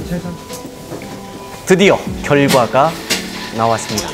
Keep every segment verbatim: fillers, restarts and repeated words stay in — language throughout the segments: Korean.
드디어 결과가 나왔습니다.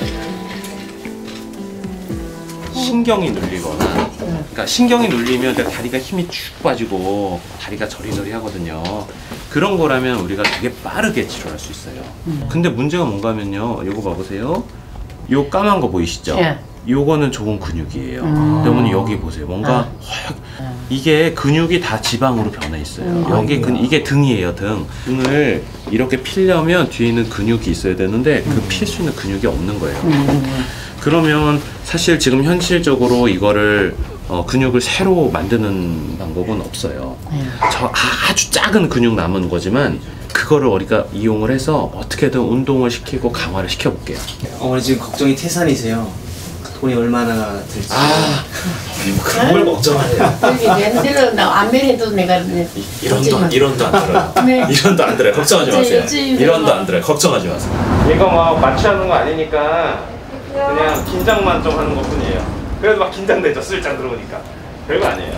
신경이 눌리거나, 그러니까 신경이 눌리면 내 다리가 힘이 쭉 빠지고 다리가 저리저리 하거든요. 그런 거라면 우리가 되게 빠르게 치료할 수 있어요. 근데 문제가 뭔가 하면요, 요거 봐보세요. 요 까만 거 보이시죠? 예. 요거는 좋은 근육이에요. 음. 어머니 여기 보세요. 뭔가 아. 허약, 이게 근육이 다 지방으로 변해 있어요. 음. 여기 근, 이게 등이에요, 등. 등을 이렇게 피려면 뒤에 있는 근육이 있어야 되는데 그 필 수 있는 근육이 없는 거예요. 음. 그러면 사실 지금 현실적으로 이거를 어, 근육을 새로 만드는 방법은 없어요. 네. 저 아주 작은 근육 남은 거지만 그거를 우리가 이용을 해서 어떻게든 운동을 시키고 강화를 시켜볼게요. 어머니 지금 걱정이 태산이세요. 돈이 얼마나 들지. 아, 그런 걸 걱정하네요. 여기 낸데로 나 안매해도 내가 이런도 안, 이런도 안 들어요. 네. 이런도 안 들어요. 걱정하지 네, 마세요. 요즘 이런도 안 들어요. 걱정하지 마세요. 이거 막 마취하는 거 아니니까 그냥 긴장만 좀 하는 것 뿐이에요. 그래도 막 긴장되죠. 쓸장 들어오니까. 별거 아니에요.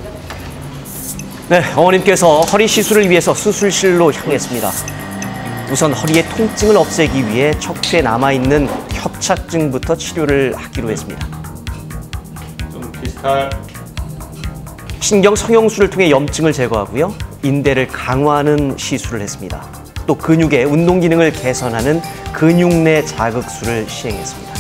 네, 어머님께서 허리 시술을 위해서 수술실로 향했습니다. 우선 허리의 통증을 없애기 위해 척추에 남아있는 협착증부터 치료를 하기로 했습니다. 좀 비슷할. 신경 성형술을 통해 염증을 제거하고요. 인대를 강화하는 시술을 했습니다. 또 근육의 운동 기능을 개선하는 근육 내 자극술을 시행했습니다.